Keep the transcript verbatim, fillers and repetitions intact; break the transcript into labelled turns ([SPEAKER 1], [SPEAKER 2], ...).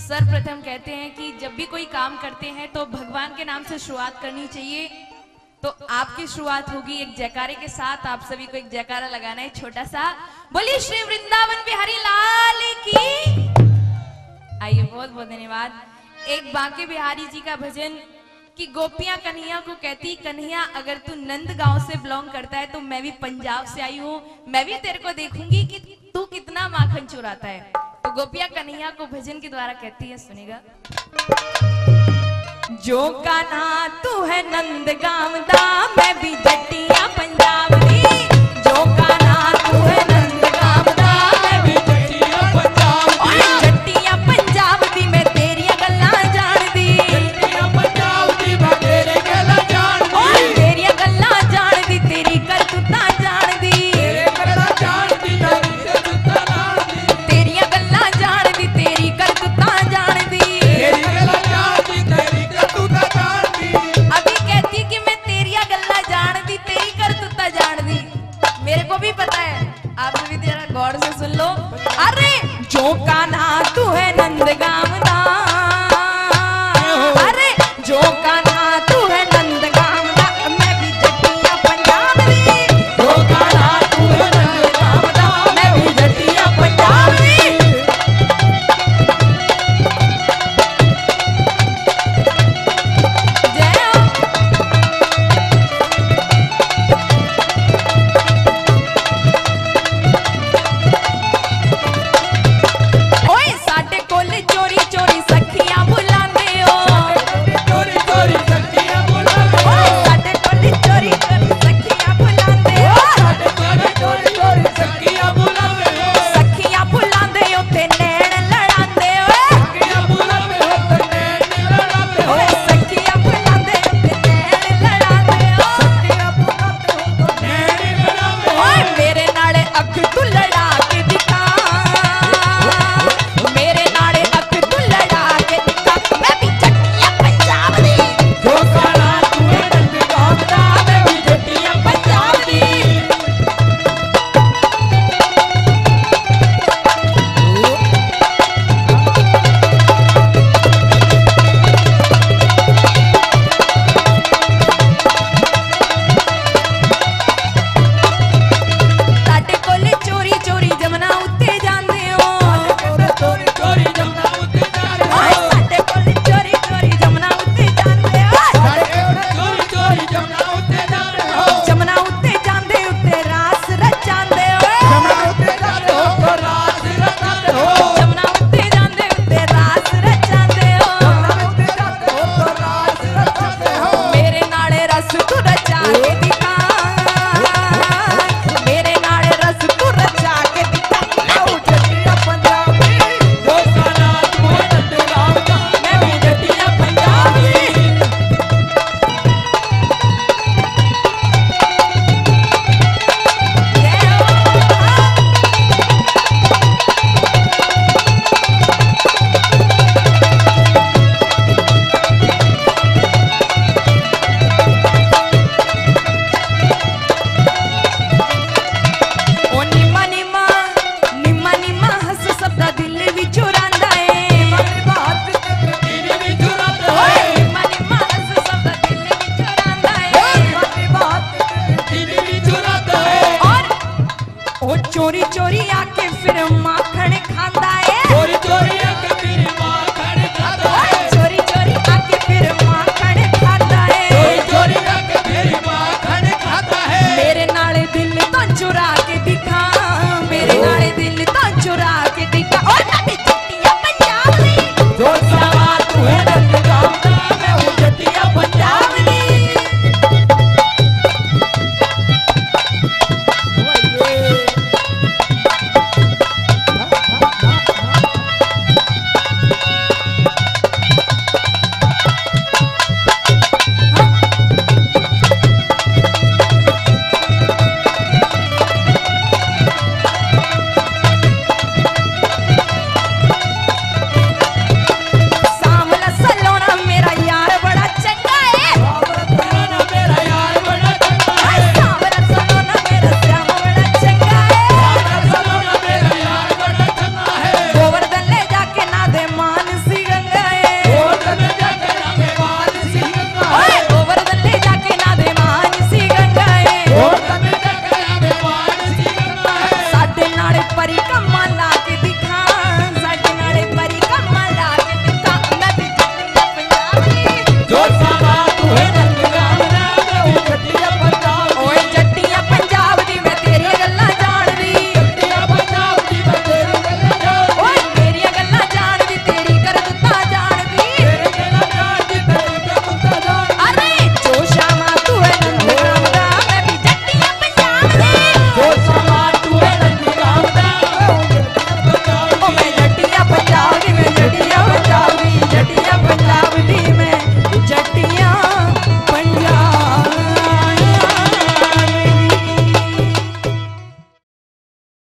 [SPEAKER 1] सर्वप्रथम कहते हैं कि जब भी कोई काम करते हैं तो भगवान के नाम से शुरुआत करनी चाहिए। तो आपकी शुरुआत होगी एक जयकारे के साथ। आप सभी को एक जयकारा लगाना है छोटा सा। बोलिए श्री वृंदावन बिहारी लाल की। आइए, बहुत बहुत धन्यवाद। एक बांके बिहारी जी का भजन कि गोपियां कन्हैया को कहती, कन्हैया अगर तू नंद गांव से बिलोंग करता है तो मैं भी पंजाब से आई हूँ, मैं भी तेरे को देखूंगी कि तू कितना माखन चुराता है। तो गोपियां कन्हैया को भजन के द्वारा कहती है, सुनेगा। जो कान्हा तू है नंद गांव दा, मैं भी जट्टिया पंजाब दी। जो कान्हा तू है नंद गांव दा, मैं भी जट्टिया पंजाब दी। जट्टिया पंजाब दी मैं तेरिया गल्लां जान दी। जट्टिया पंजाब दी मैं तेरी गल्लां जान दी। तेरिया गल्लां जान दी, तेरी करतूतां जान दी। तेरे गल्लां जान दी, तेरी करतूतां जान दी। तेरिया गल्लां जान दी, तेरी करतूतां जान दी। तेरी गल्लां जान दी, तेरी करतूतां जान दी। अभी कहती कि मैं तेरिया गल्लां जान दी, तेरी करतूतां जान दी। मेरे को भी पता है, आप भी जरा गौर से सुन लो। अरे जो कान्हा तू है नंद गांव